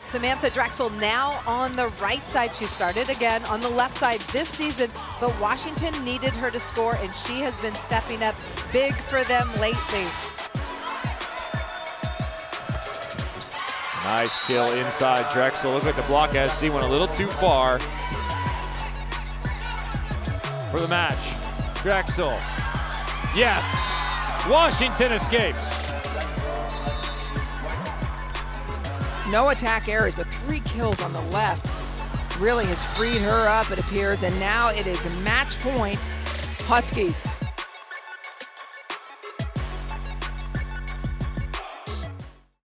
Samantha Drechsel now on the right side. She started again on the left side this season, but Washington needed her to score, and she has been stepping up big for them lately. Nice kill inside Drechsel. Looked like the block SC went a little too far for the match. Drechsel. Yes. Washington escapes. No attack errors, but 3 kills on the left. Really has freed her up, it appears, and now it is a match point. Huskies.